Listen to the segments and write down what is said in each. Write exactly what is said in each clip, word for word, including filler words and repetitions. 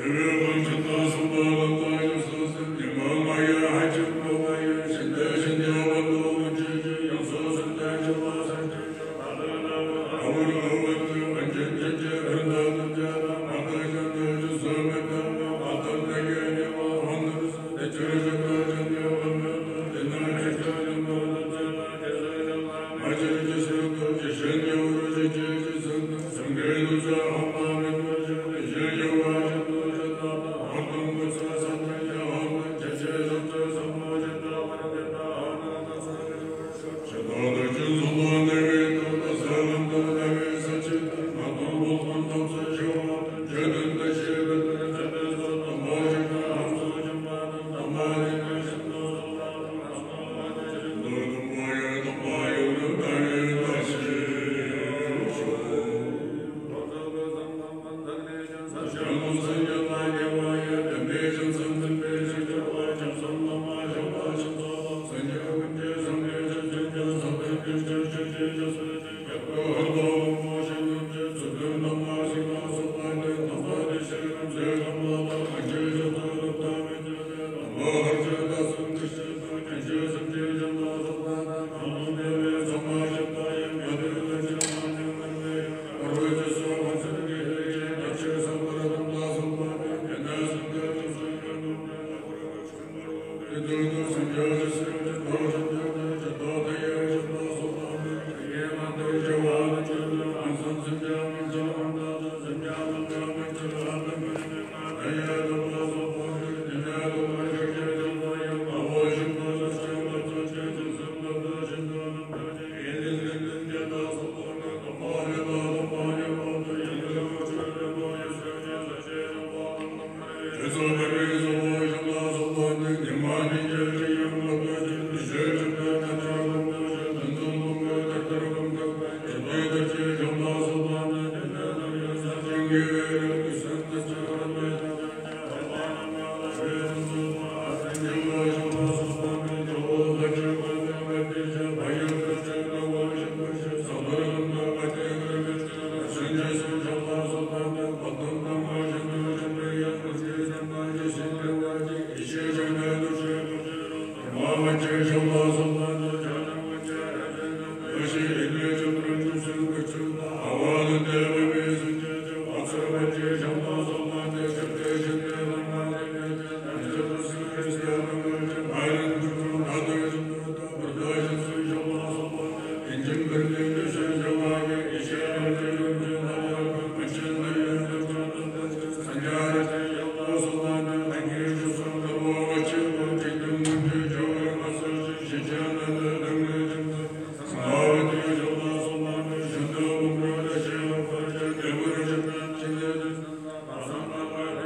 Thank you.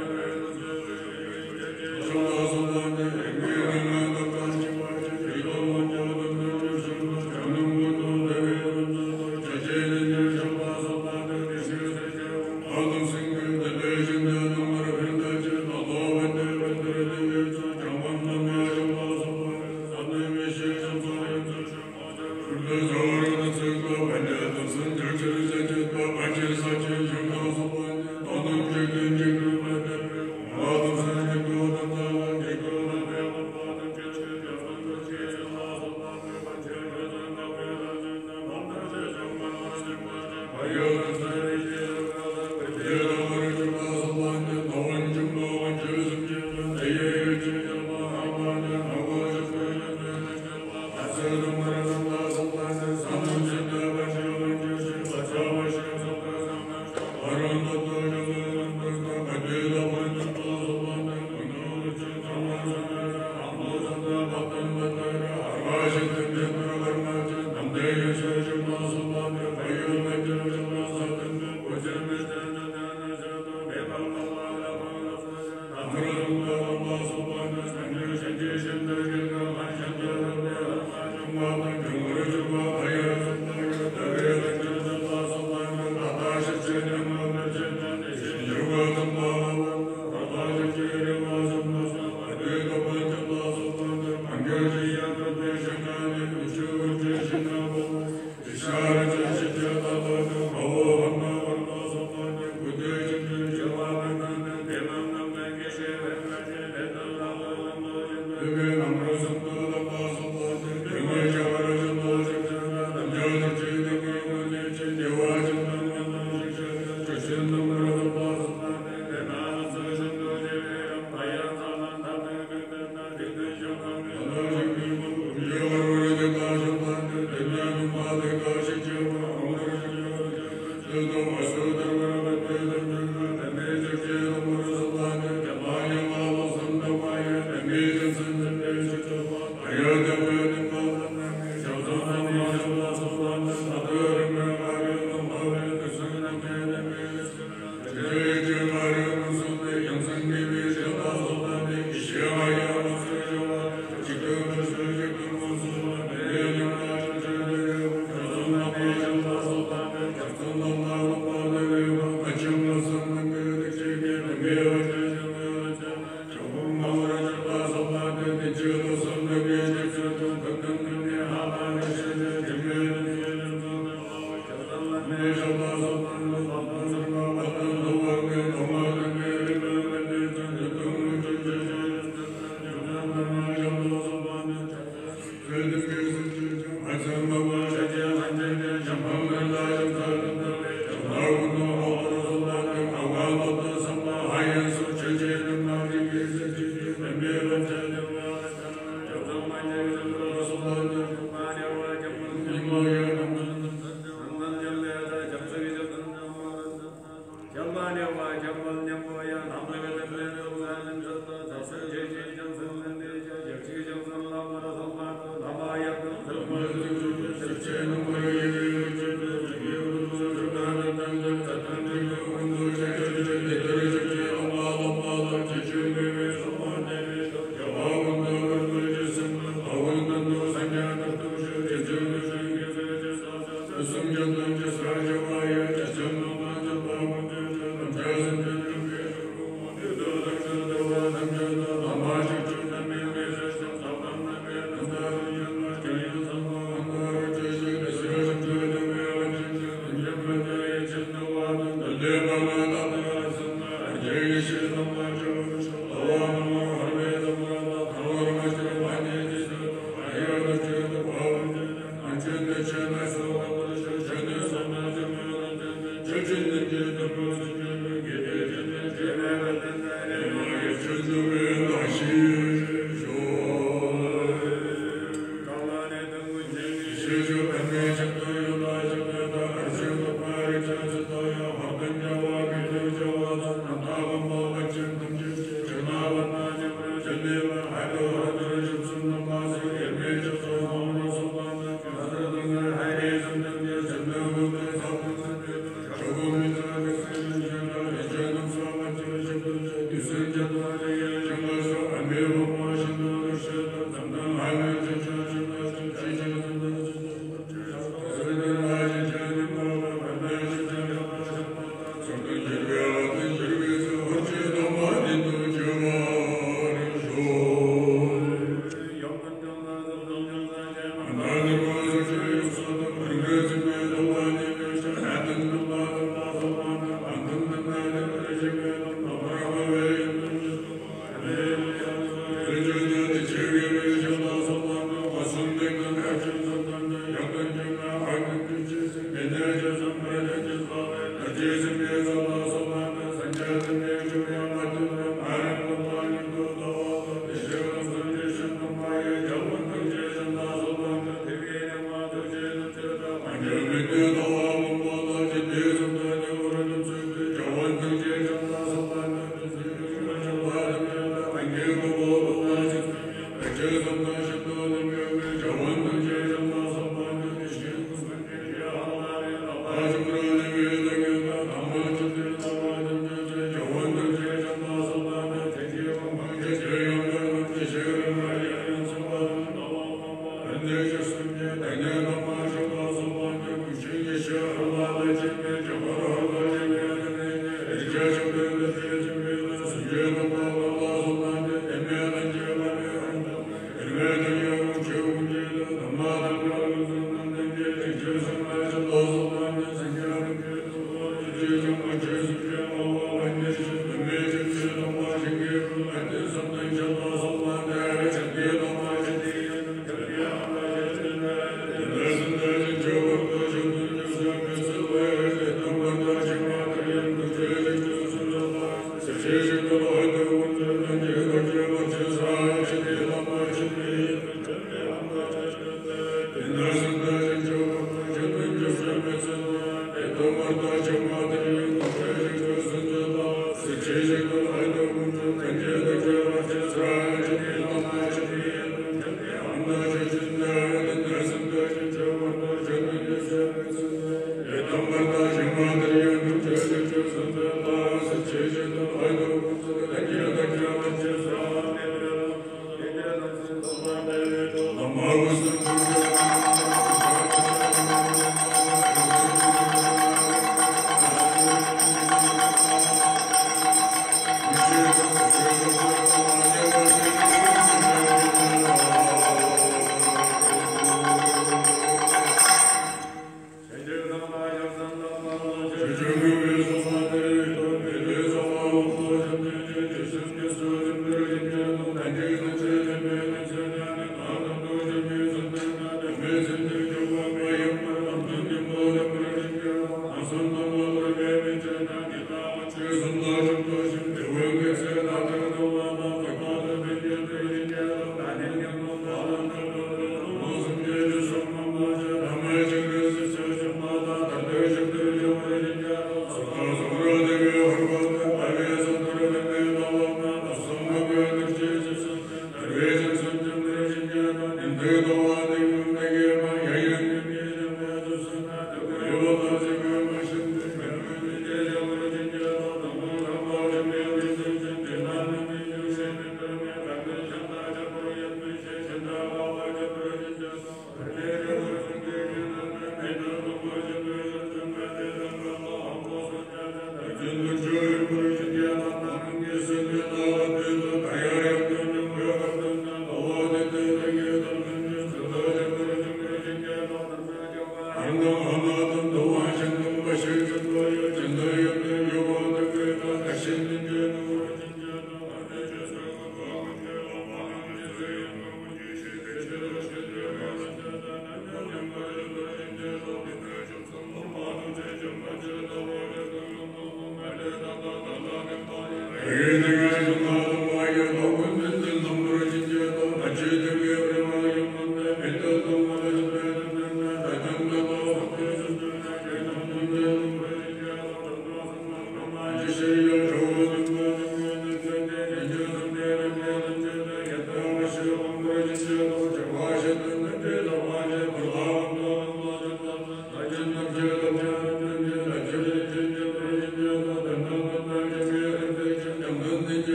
Thank you.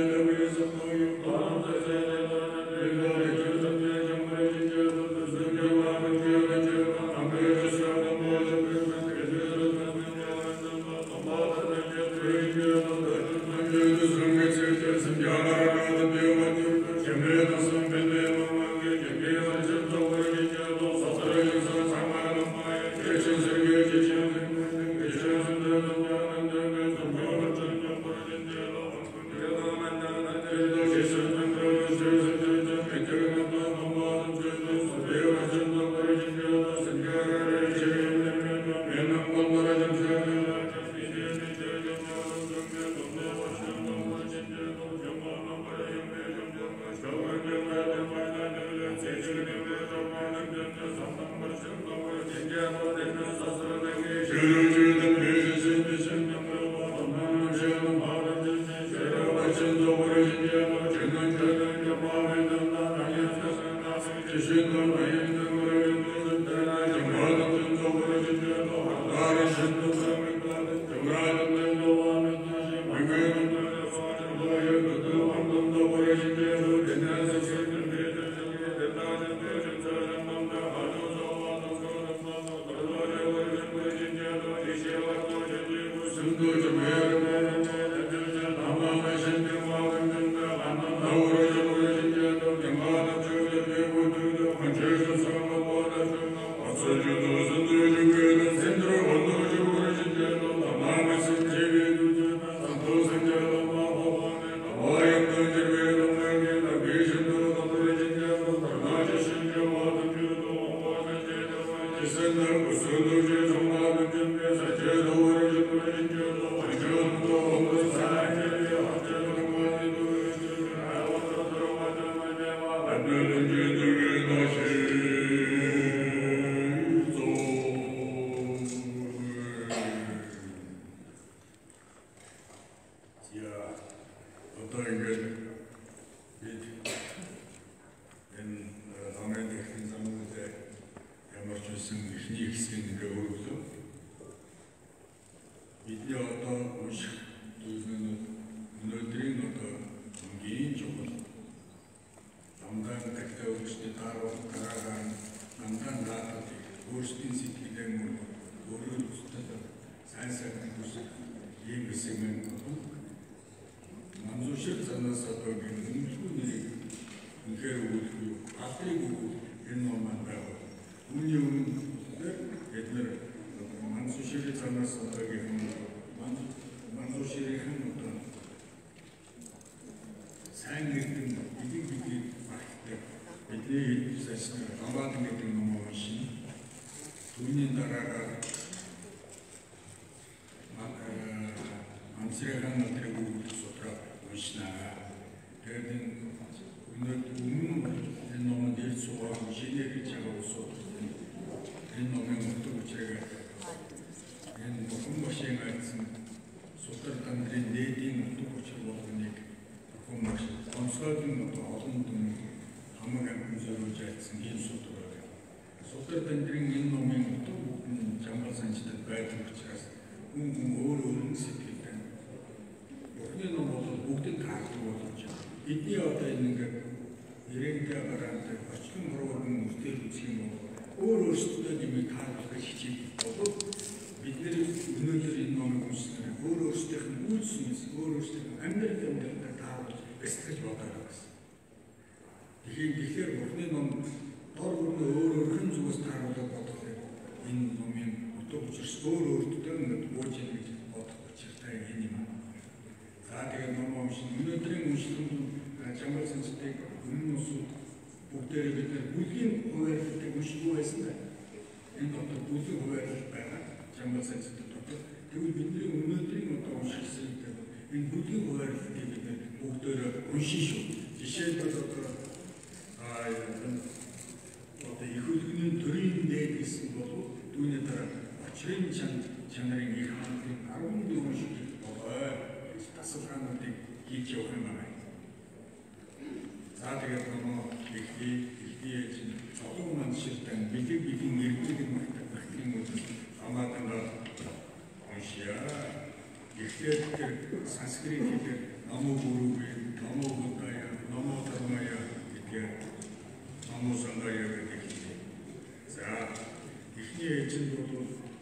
Sanskrit намуу бүрүүгээ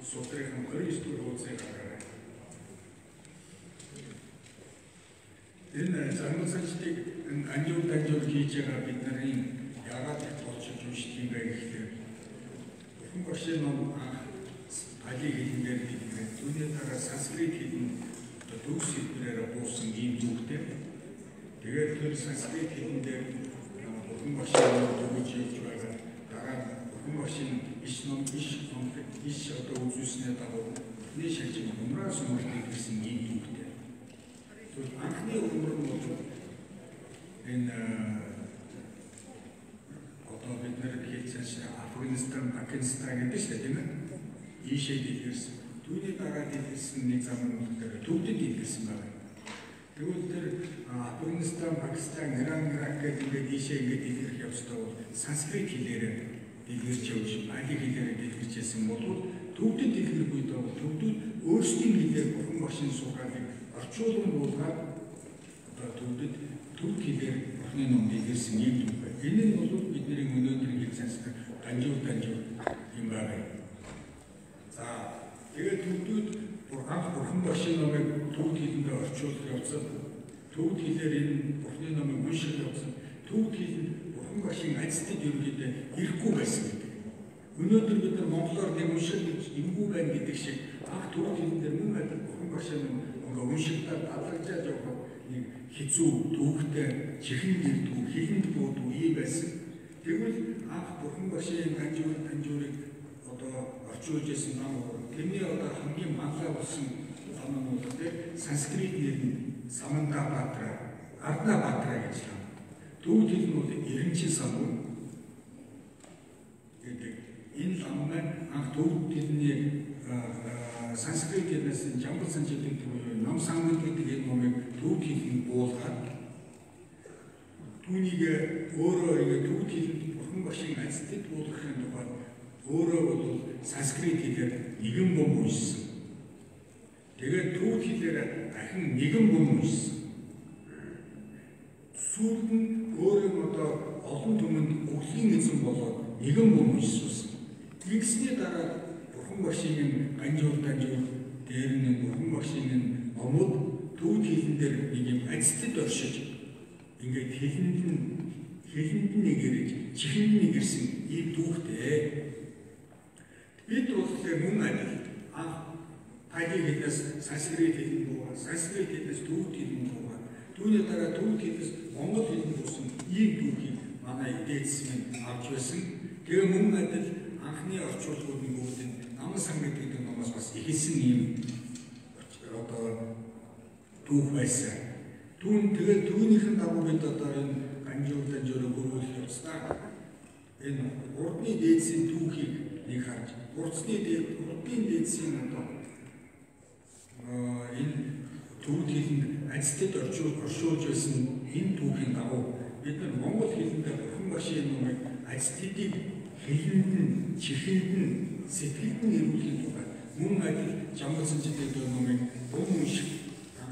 судрын хорин дэх хуудсыг гаргаарай. Энэ замцалтыг анжуур танжуур хийж байгаа бидний яагаад болчихж уншиж юм бэ гэхээр хүн багшийн ном Пали хэлнээр хэлдэг. Түүний дараа санскрит хэлэн төгс хэлбэрээр буусан ийм зүгтэй. Тэгээд тэр санскрит хэлэн дээр хүн багшийн ном төгөж явж байгаа. Дараа хүн багшийн иш ном иш ном иш одоо үзүүлснээр дагуу нэг шалжин умраа сумартыг гэсэн ийм зүгтэй. Тэгвэл анхны умар нь бол энэ одоо бид нэр хэлсэн Афганистан, Пакистан гэдэг шүү дээ тийм ээ. Ийшээ дэлгэрсэн. Түүний дараа дэлгэрсэн нэг зам нь болохоор төвдөд дэлгэрсэн байна. Тэгвэл тэр Афганистан, Пакистан, Иран, Ирак гэдэг ингээд ийшээ ингээд дэлгэрэх явцдаа бол санскрит хэлээр дэлгэрч явж, Пали хэлээр дэлгэрчсэн бол төвдөд дэлгэрэх үед бол төвдөд өөрсдийн хэлээр бурхан багшийн суугаалыг орчуулан буулгаад одоо төвдөд төв хэлээр бурханы ном дэлгэрсэн юм үг байна. Энэ нь бол бидний өнөөдрийн хэл санскрит данжуур данжуур юм байна. За тэгээд төвдүүд анх бурхан багшийн номыг төвд хэлэндээ орчуулах явцад төвд хэлээр энэ бурханы номыг унших явцад төвд хэлэнд бурхан багшийн ажлыг ерөнхийдөө ирэхгүй байсан гэдэг. Өнөөдөр бид нар монголоор нэг унших гэж ингэгүй байна гэдэг шиг анх төвд хэлэн дээр мөн адил бурхан багшийн ном ингээ уншихтаа алгажаад явах нэг хэцүү төвхтэй чихэн дэрдгүй хэлэнд буудгүй ий байсан. Тэгвэл анх бурхан багшийн данжуур данжуурыг орчуулж ирсэн ном тэрний одоо хамгийн манлай болсон ном нь бол санскрит нэр нь Самантапатра, Арднапатра гэж байна. Төвд хэл нь бол Эренчин самбар гэдэг. Энэ ном маань анх төвд хэлний санскрит хэлнээс Жамбал санчилтын төвийн ном самбар гэдэг энэ номыг төвд хэлний буулгаад түүнийг өөрөө ингэ төвд хэлэнд бурхан багшийн ажлыг буулгахын тухайд өөрөө бол санскрит хэлээр нэгэн бом уншсан. Тэгээд төвд хэлээр дахин нэгэн бом уншсан. Сүүлд нь өөрөө одоо олон түмэнд өглийн эзэн болоод нэгэн бом уншсан. Тэгсний дараа бурхан багшийн ганжуур данжуур дээр нь бурхан багшийн номууд төвд хэлэн дээр нэг юм ажлыг оршиж ингээд хэлэнд нь хэлэнд нэг ирж чихэнд нэг ирсэн ийм дүүхтэй. Бид болохоор мөн адил анх Пали хэлнээс санскрит хэлэн буугаа, санскрит хэлнээс төвд хэлэн буугаа, түүний дараа төвд хэлнээс монгол хэлэн буусан ийм дүүхийг манай эдээдсэн авч байсан. Тэгээ мөн адил анхны орчуулгууд нь бүгд наман сан гэдэг номоос бас ихэлсэн ийм одоо дүүх байсан. Түүн тэгээ түүнийхэн дагуу бид одоо энэ ганжуур данжуурыг хөрвүүлэх явцдаа энэ урдны дээдсийн түүхийг нэг харж урдны дээд урдын дээдсийн одоо энэ төвд хэлэнд ажлыг орчуулж оршуулж байсан энэ түүхийн дагуу бид нар монгол хэлэнд бурхан багшийн номыг ажлыг хэлэнд нь чихэнд нь сэтгэлд нь ирүүлэхийн тулд мөн адил Жамбал санчилтын номыг бом унших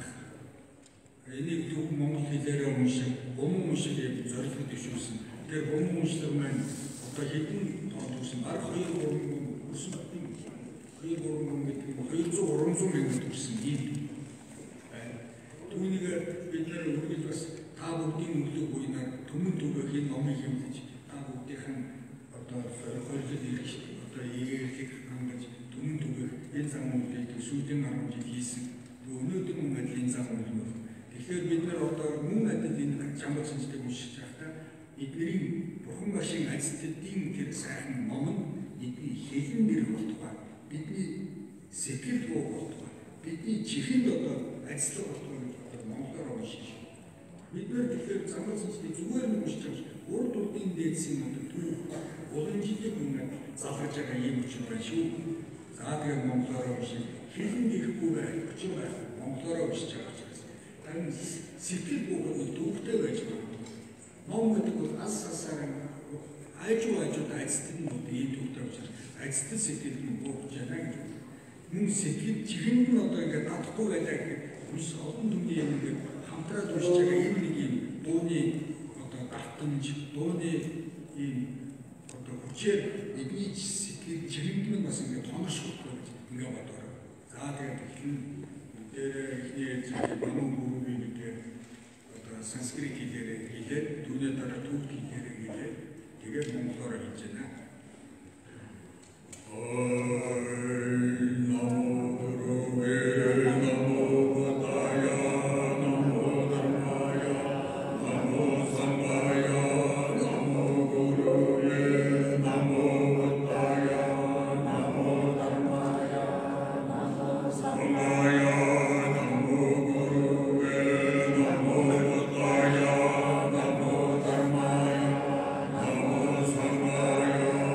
энийг төв монгол хэлээрээ унших бом унших гэж зорилгод дэвшүүлсэн. Тэр бом уншлаг маань одоо хэдэн тоо төгсөн баг хоёр гурван хүн өсөн хоёр гурван хүн гэдэг нь хоёр зуун гурван зуун мянган төгсөн ийм байна. Түүнийг бид нэр үргэлж бас та бүгдийн өглөө буйнаар төмөн төгөөх энэ номыг хэмлэж та бүгдийнхэн одоо хоёрлол ирэх одоо игээрлэх хангаж төмөн төгөөх энэ зам үйлийг сүүлийн арван жил хийсэн. Өнөөдөр мөн адил энэ зам үйл бол тэгэхээр бид нар одоо мөн адил энэ Жамбал санчилтыг уншиж байхдаа бидний бурхан багшийн ажлуудын тэр сайхан ном нь бидний хэлэн нэр болтугай, бидний сэтгэл буу болтугай, бидний чихэнд одоо ажил болтугай гэж одоо монголоор уншиж. Бид нар тэгэхээр Жамбал санчилтыг зүгээр нь уншиж байгаа урд урдын дээдсийн одоо түүх олон жилийн өмнө залгаж байгаа юм учраас байна шүү. За тэгээд монголоор уншиж хэлэн нэрэхгүй байх, өчиг байх монголоор уншиж байгаа учраас. Харин сэтгэл буугаад төвхтэй байж байгаа. Ном гэдэг бол ас асаар айжуу айжууд ажлын нь одоо ийм төвтэй учраас ажлын сэтгэл нь бууж байна гэж. Мөн сэтгэл чихэнд нь одоо ингээд татахгүй байлаа гэхэд хүс олон түмний юм ингээд хамтраад уншиж байгаа юм нэг юм дууны одоо гартамж, дууны ийм одоо хүчээр бидний сэтгэл чихэнд нь бас ингээд тоношгүй хийлээрээ хийлээ. Түүний дараа түүх хийлээрээ хийлээ. Тэгээд монголоор хийжээ. Namo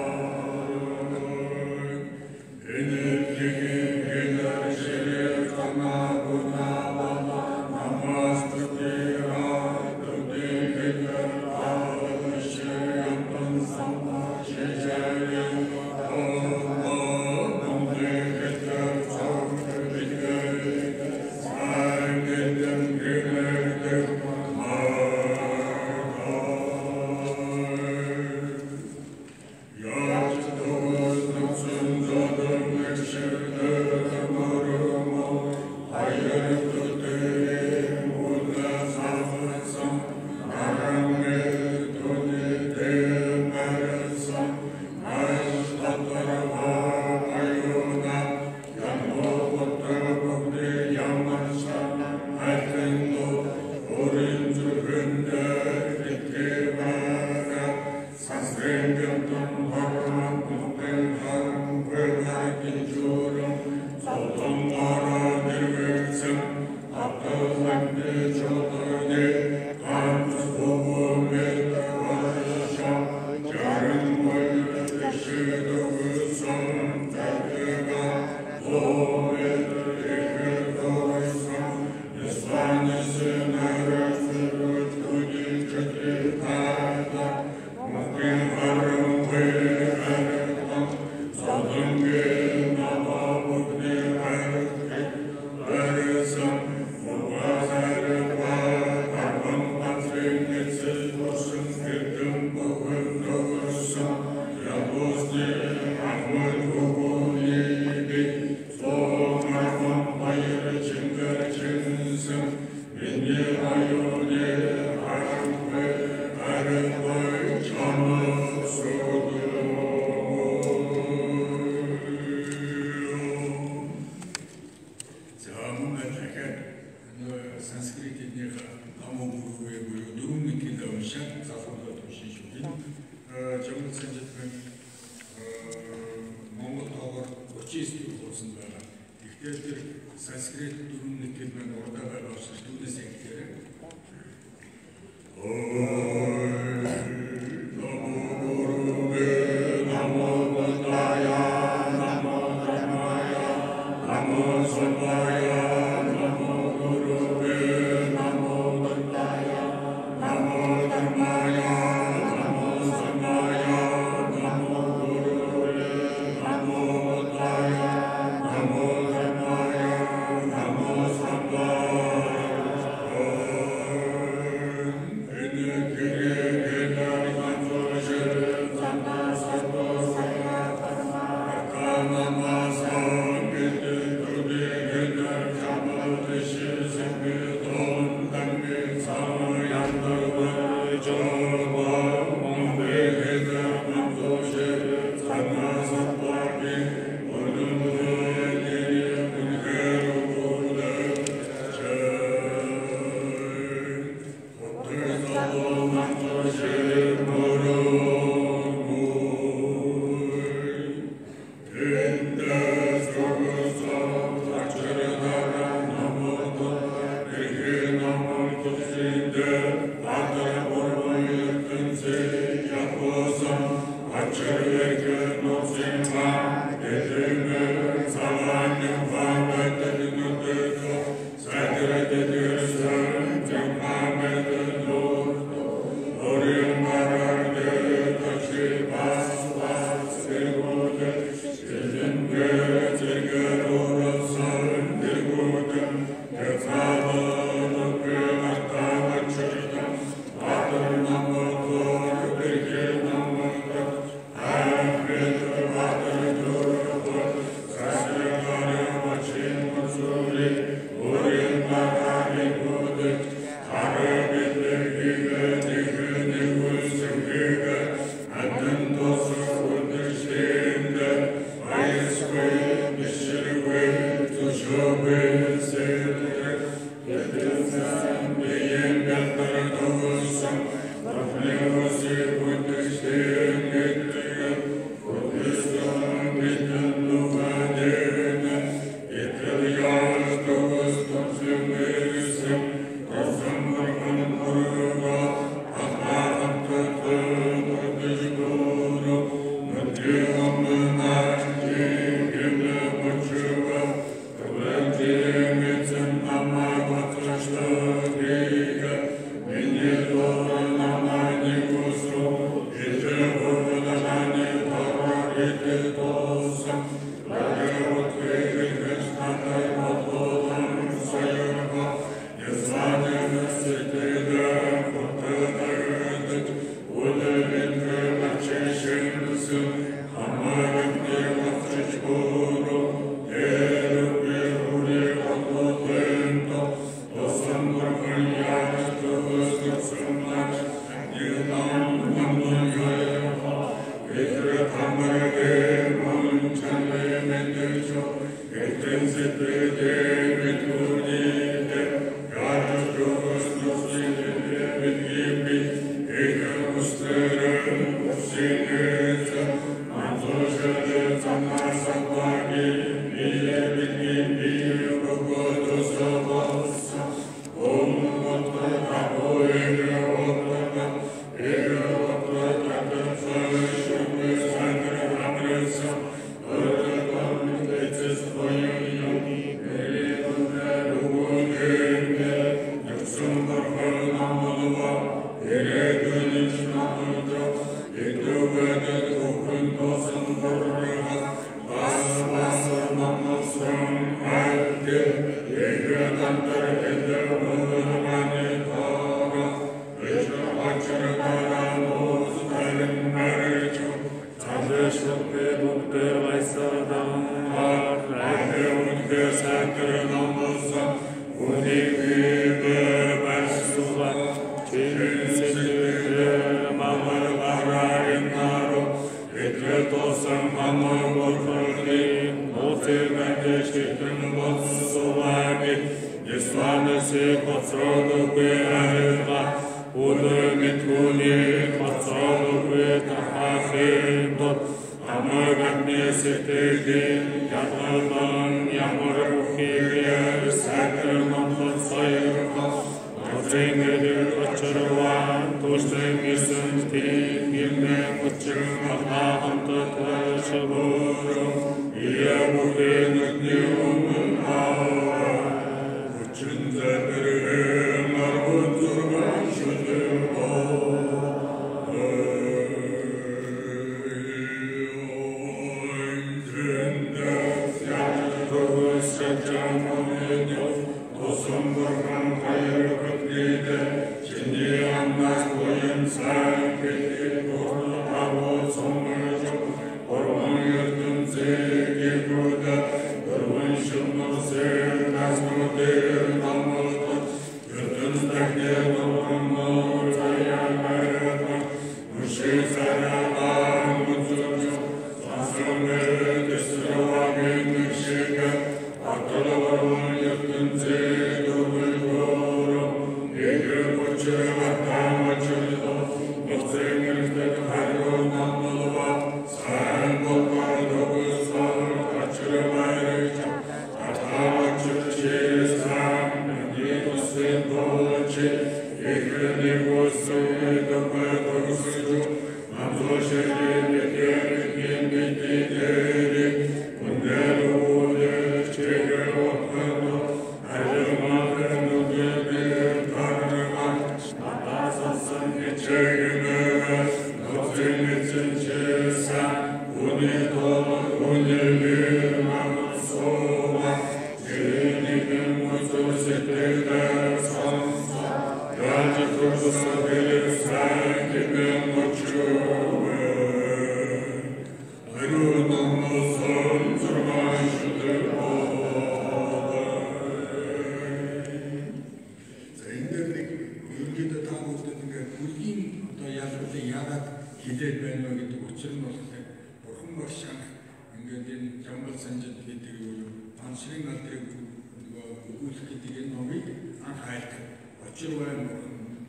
Ширин алдрыг өгүүлэх гэдэг энэ номыг анх айлт очир байн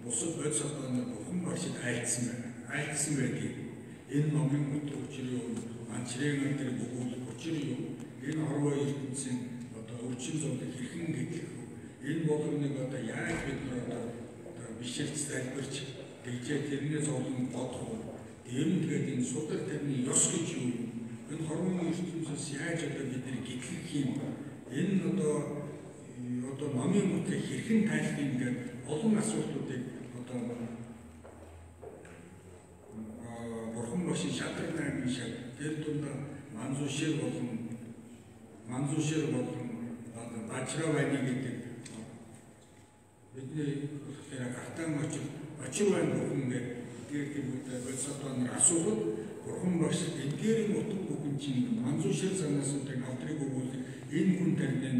бусад бодис холбооны бурхан багшид айлтсан байна. Айлтсан байдгийг энэ номын утга учир юу, манчрын өдрийг өгүүлэх учир юу, энэ хорвоо ертөнцийн одоо өвчин зовлог хэрхэн гэдлэх вэ? Энэ болгоныг одоо яаж бид нар одоо бишэлж залбирч тэгжээ тэрнээс олон бодох вэ? Тэр нь тэгээд энэ судар тэрний ёс гэж юу? Энэ хорвоо ертөнцөөс яаж одоо бид нар гэтлэх юм? Энэ одоо одоо номын утгыг хэрхэн тайлах юм гэдэг олон асуултуудыг одоо бурхан багшийн шатрын аймгийн шиг тэр дунд манзушир болон манзушир болон бачравайны гэдэг бидний тэр гартан очир бачравайн бурхан гэдэг тэр бодисотон асуулт бурхан багш эдгээрийн утга бүхэн чинь манзушир санаас үүдэг авдрыг өгүүлэх энэ хүн тарны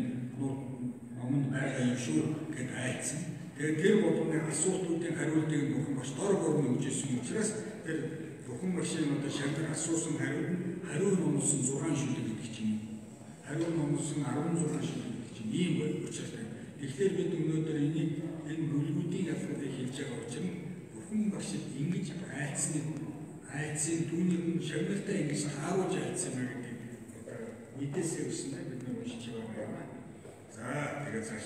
номонд байгаа юм шүү гэд айцсан. Тэгээд тэр болгоны асуултуудын хариултыг бурхан багш дор борно гэж хэлсэн учраас тэр бурхан багшийн одоо шалгар асуусан хариулт нь хариу номсон зургаан шүлэг гэдэг чинь. Хариу номсон арван зургаан шүлэг гэдэг чинь ийм учиртай. Тэгэхээр бид өнөөдөр энийг энэ бүлгүүдийн ялгаатай хэлж байгаа учраас бурхан багшид ингэж айцсны айцсын түүнийг шагналтай ингэж хааруулж айцсан байх гэдэг мэдээсээ өснөө бид нар уншиж байгаа. За тэгээд цааш.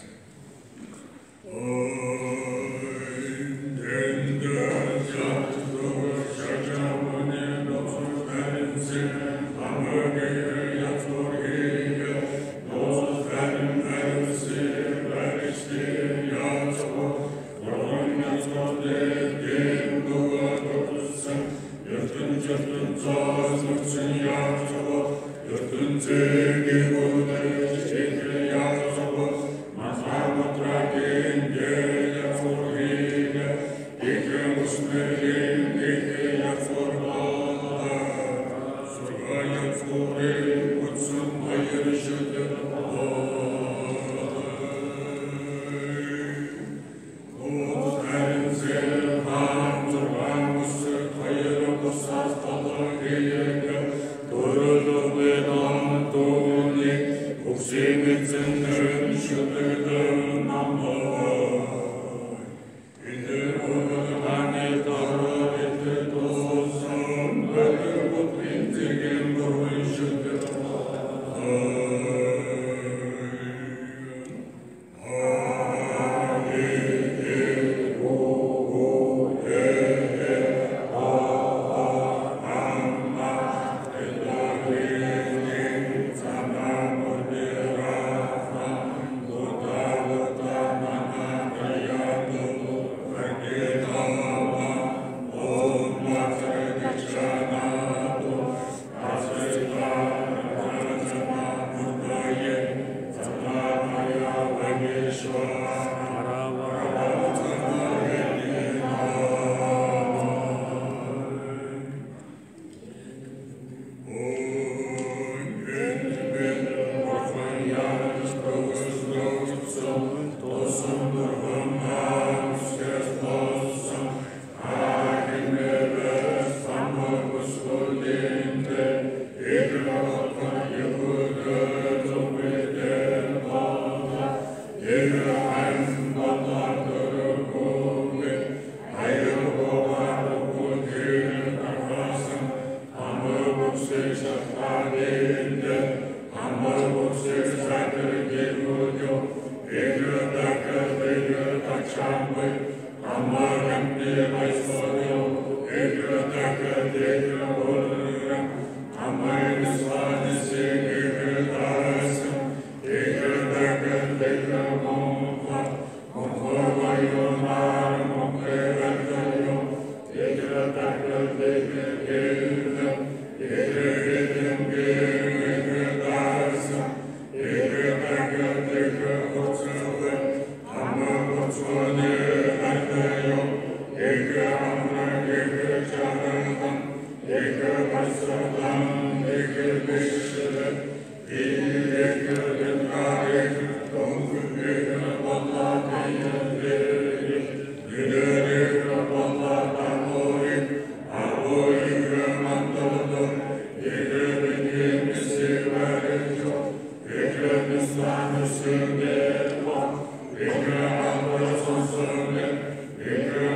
Amen.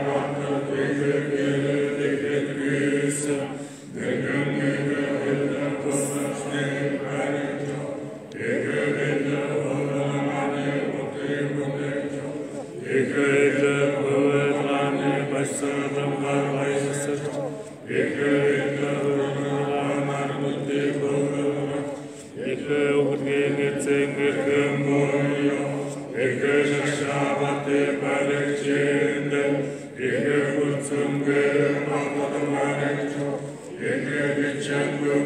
Ecce